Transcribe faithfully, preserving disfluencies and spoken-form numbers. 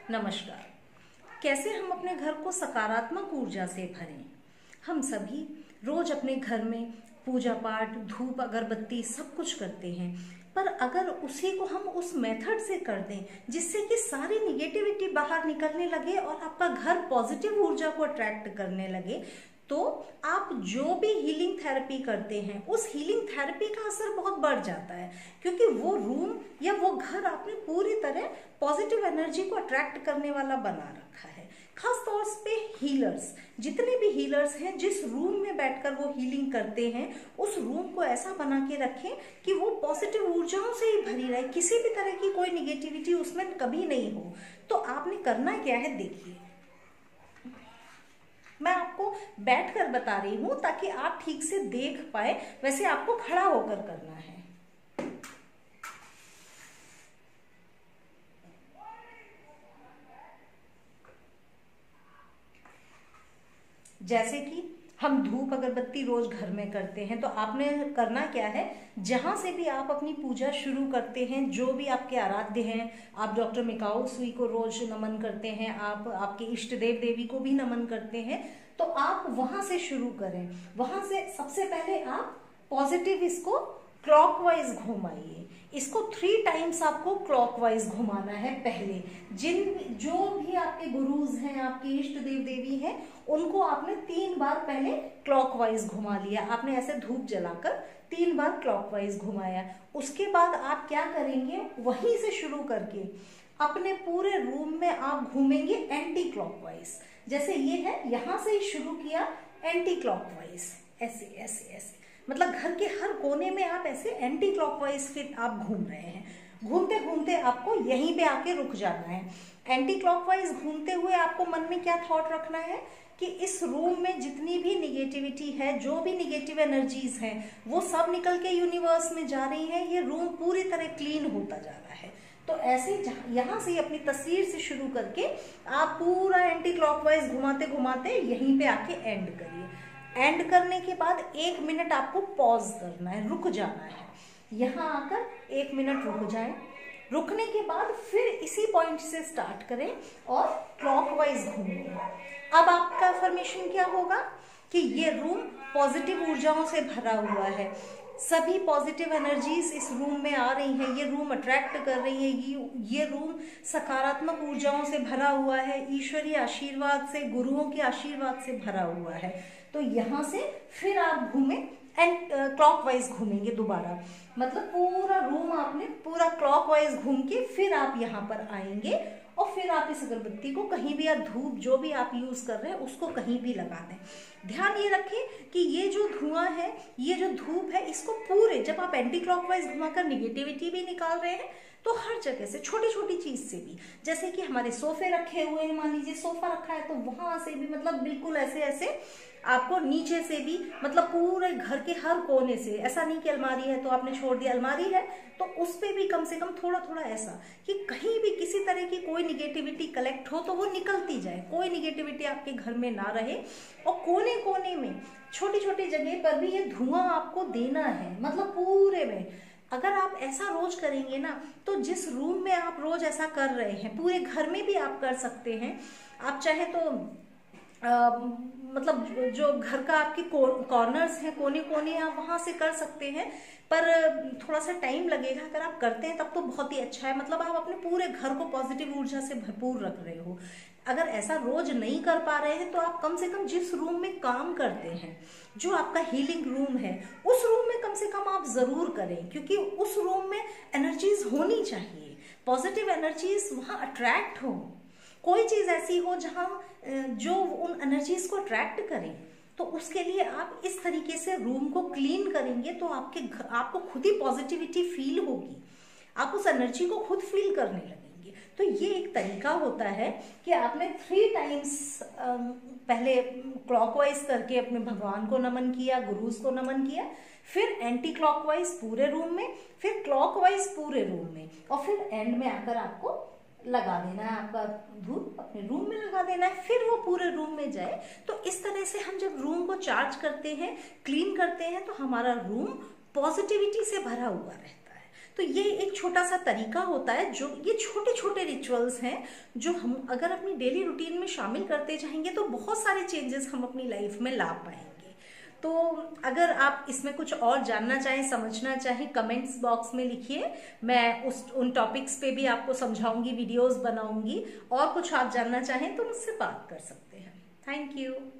नमस्कार। कैसे हम अपने घर को सकारात्मक ऊर्जा से भरें? हम सभी रोज अपने घर में पूजा पाठ, धूप, अगरबत्ती सब कुछ करते हैं, पर अगर उसी को हम उस मेथड से कर दें जिससे कि सारी निगेटिविटी बाहर निकलने लगे और आपका घर पॉजिटिव ऊर्जा को अट्रैक्ट करने लगे, तो आप जो भी हीलिंग थेरेपी करते हैं उस हीलिंग थेरेपी का असर बहुत बढ़ जाता है, क्योंकि वो रूम या वो घर आपने पूरी तरह पॉजिटिव एनर्जी को अट्रैक्ट करने वाला बना रखा है। खास तौर पे हीलर्स, जितने भी हीलर्स हैं, जिस रूम में बैठकर वो हीलिंग करते हैं उस रूम को ऐसा बना के रखें कि वो पॉजिटिव ऊर्जाओं से ही भरी रहे, किसी भी तरह की कोई निगेटिविटी उसमें कभी नहीं हो। तो आपने करना क्या है, देखिए मैं आपको बैठकर बता रही हूं ताकि आप ठीक से देख पाए। वैसे आपको खड़ा होकर करना है। जैसे कि हम धूप अगरबत्ती रोज घर में करते हैं, तो आपने करना क्या है, जहां से भी आप अपनी पूजा शुरू करते हैं, जो भी आपके आराध्य हैं, आप डॉक्टर मिकाओ सुई को रोज नमन करते हैं, आप आपके इष्ट देव देवी को भी नमन करते हैं, तो आप वहां से शुरू करें। वहां से सबसे पहले आप पॉजिटिव इसको क्लॉकवाइज घुमाइए। इसको थ्री टाइम्स आपको क्लॉकवाइज घुमाना है। पहले जिन जो भी आपके गुरुज हैं, आपके इष्ट देव देवी हैं, उनको आपने तीन बार पहले क्लॉकवाइज घुमा लिया। आपने ऐसे धूप जलाकर तीन बार क्लॉकवाइज घुमाया। उसके बाद आप क्या करेंगे, वहीं से शुरू करके अपने पूरे रूम में आप घूमेंगे एंटी क्लॉकवाइज। जैसे ये है, यहां से ही शुरू किया एंटी क्लॉकवाइज, ऐसे ऐसे ऐसे, मतलब घर के हर कोने में आप ऐसे एंटी क्लॉकवाइज फिर आप घूम रहे हैं। घूमते घूमते आपको यहीं पे आके रुक जाना है। एंटी क्लॉकवाइज घूमते हुए आपको मन में क्या थॉट रखना है कि इस रूम में जितनी भी निगेटिविटी है, जो भी निगेटिव एनर्जीज हैं, वो सब निकल के यूनिवर्स में जा रही हैं। ये रूम पूरी तरह क्लीन होता जा रहा है। तो ऐसे यहाँ से अपनी तस्वीर से शुरू करके आप पूरा एंटी क्लॉकवाइज घुमाते घुमाते यहीं पे आके एंड करिए। एंड करने के बाद एक मिनट आपको पॉज करना है, रुक जाना है। यहाँ आकर एक मिनट रुक जाए। रुकने के बाद फिर इसी पॉइंट से स्टार्ट करें और क्लॉकवाइज घूमें। अब आपका अफर्मेशन क्या होगा कि ये रूम पॉजिटिव ऊर्जाओं से भरा हुआ है, सभी पॉजिटिव एनर्जीज इस रूम में आ रही हैं, ये रूम अट्रैक्ट कर रही है, ये ये रूम सकारात्मक ऊर्जाओं से भरा हुआ है, ईश्वरीय आशीर्वाद से, गुरुओं के आशीर्वाद से भरा हुआ है। तो यहाँ से फिर आप घूमें एंड क्लॉकवाइज घूमेंगे दोबारा, मतलब पूरा रूम आपने पूरा क्लॉकवाइज घूम के फिर आप यहाँ पर आएंगे और फिर आप इस अगरबत्ती को कहीं भी, या धूप जो भी आप यूज कर रहे हैं उसको कहीं भी लगा दें। ध्यान ये रखें कि ये जो धुआं है, ये जो धूप है, इसको पूरे, जब आप एंटी क्लॉकवाइज घुमाकर निगेटिविटी भी निकाल रहे हैं तो हर जगह से, छोटी छोटी चीज से भी, जैसे कि हमारे सोफे रखे हुए हैं, मान लीजिए सोफा रखा है, तो वहां से भी, मतलब बिल्कुल ऐसे ऐसे आपको नीचे से भी, मतलब पूरे घर के हर कोने से, ऐसा नहीं कि अलमारी है तो आपने छोड़ दिया, अलमारी है तो उस पे भी कम से कम थोड़ा थोड़ा ऐसा कि कहीं भी किसी तरह की कोई निगेटिविटी कलेक्ट हो तो वो निकलती जाए, कोई निगेटिविटी आपके घर में ना रहे। और कोने कोने में, छोटी छोटी जगह पर भी ये धुआं आपको देना है, मतलब पूरे में। अगर आप ऐसा रोज करेंगे ना, तो जिस रूम में आप रोज ऐसा कर रहे हैं, पूरे घर में भी आप कर सकते हैं। आप चाहे तो आ, मतलब जो घर का आपके कॉर्नर्स हैं, कोने कोने, आप वहां से कर सकते हैं, पर थोड़ा सा टाइम लगेगा। अगर आप करते हैं तब तो बहुत ही अच्छा है, मतलब आप अपने पूरे घर को पॉजिटिव ऊर्जा से भरपूर रख रहे हो। अगर ऐसा रोज नहीं कर पा रहे हैं तो आप कम से कम जिस रूम में काम करते हैं, जो आपका हीलिंग रूम है, उस रूम में कम से कम आप जरूर करें, क्योंकि उस रूम में एनर्जीज होनी चाहिए, पॉजिटिव एनर्जीज वहां अट्रैक्ट हो। कोई चीज ऐसी हो जहां जो उन एनर्जीज को अट्रैक्ट करें, तो उसके लिए आप इस तरीके से रूम को क्लीन करेंगे तो आपके आपको खुद ही पॉजिटिविटी फील होगी, आप उस एनर्जी को खुद फील करने लगेंगे। तो ये एक तरीका होता है कि आपने थ्री टाइम्स पहले क्लॉकवाइज करके अपने भगवान को नमन किया, गुरुज को नमन किया, फिर एंटी क्लॉकवाइज पूरे रूम में, फिर क्लॉकवाइज पूरे रूम में, और फिर एंड में आकर आपको लगा देना है, आपका धूप अपने रूम में लगा देना है, फिर वो पूरे रूम में जाए। तो इस तरह से हम जब रूम को चार्ज करते हैं, क्लीन करते हैं, तो हमारा रूम पॉजिटिविटी से भरा हुआ रहता है। तो ये एक छोटा सा तरीका होता है, जो ये छोटे छोटे रिचुअल्स हैं जो हम अगर अपनी डेली रूटीन में शामिल करते जाएंगे तो बहुत सारे चेंजेस हम अपनी लाइफ में ला पाएंगे। तो अगर आप इसमें कुछ और जानना चाहें, समझना चाहें, कमेंट्स बॉक्स में लिखिए। मैं उस उन टॉपिक्स पे भी आपको समझाऊंगी, वीडियोस बनाऊंगी। और कुछ आप जानना चाहें तो मुझसे बात कर सकते हैं। Thank you.